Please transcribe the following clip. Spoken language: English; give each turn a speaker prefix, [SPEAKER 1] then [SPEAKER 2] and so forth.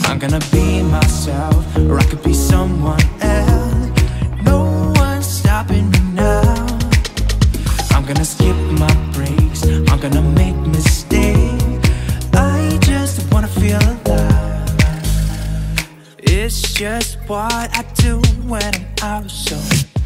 [SPEAKER 1] I'm gonna be myself, or I could be someone else. No one's stopping me now. I'm gonna skip my breaks, I'm gonna make mistakes. I just wanna feel alive. It's just what I do when I'm out, so